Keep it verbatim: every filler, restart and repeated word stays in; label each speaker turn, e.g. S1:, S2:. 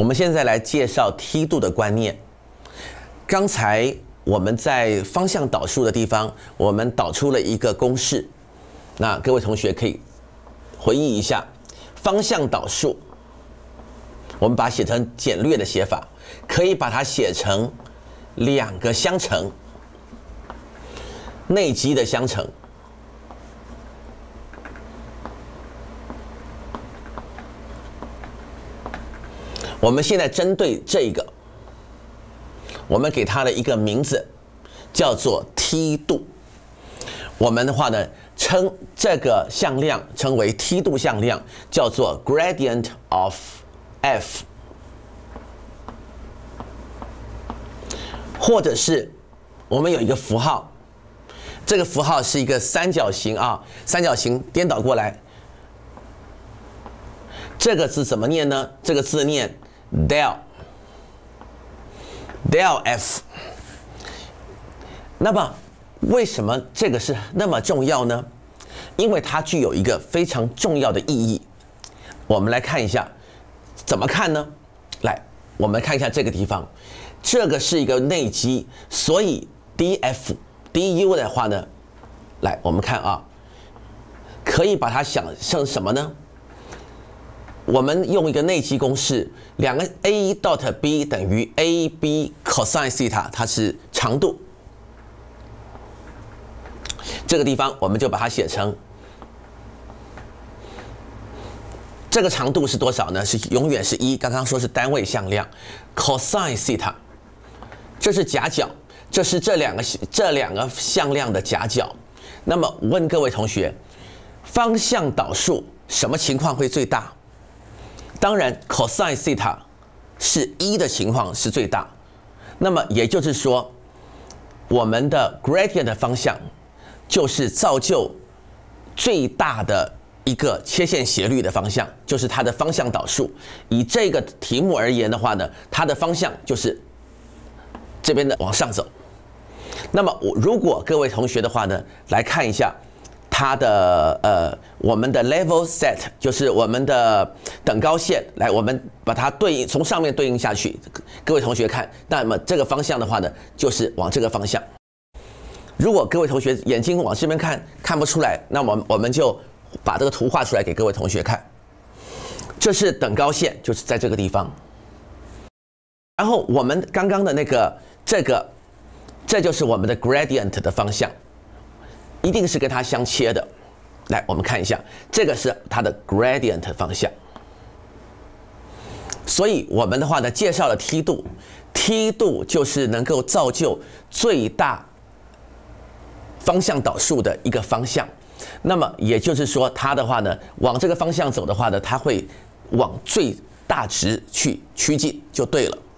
S1: 我们现在来介绍梯度的观念。刚才我们在方向导数的地方，我们导出了一个公式。那各位同学可以回忆一下，方向导数，我们把它写成简略的写法，可以把它写成两个相乘，内积的相乘。我们现在针对这个，我们给它的一个名字叫做梯度。我们的话呢，称这个向量称为梯度向量，叫做 gradient of f， 或者是我们有一个符号，这个符号是一个三角形啊，三角形颠倒过来，这个字怎么念呢？这个字念 del del f。那么为什么这个是那么重要呢？因为它具有一个非常重要的意义。我们来看一下，怎么看呢？来，我们看一下这个地方，这个是一个内积，所以 df du 的话呢，来我们看啊，可以把它想成什么呢？我们用一个内积公式，两个 a dot b 等于 ab cosine theta， 它是长度。这个地方我们就把它写成，这个长度是多少呢？是永远是一，刚刚说是单位向量 cosine theta， 这是夹角，这是这两个这两个向量的夹角。那么问各位同学，方向导数什么情况会最大？当然 cosine theta 是一的情况是最大。那么也就是说，我们的 gradient 的方向就是造就最大的一个切线斜率的方向，就是它的方向导数。以这个题目而言的话呢，它的方向就是这边的往上走。那么我如果各位同学的话呢，来看一下它的呃我们的 level set， 就是我们的等高线，来我们把它对应从上面对应下去，各位同学看，那么这个方向的话呢，就是往这个方向。如果各位同学眼睛往这边看看不出来，那么我们就把这个图画出来给各位同学看。这是等高线，就是在这个地方。然后我们刚刚的那个这个，这就是我们的 gradient 的方向，一定是跟它相切的。来，我们看一下，这个是它的 gradient 方向。所以我们的话呢，介绍了梯度，梯度就是能够造就最大方向导数的一个方向。那么也就是说，它的话呢，往这个方向走的话呢，它会往最大值去趋近，就对了。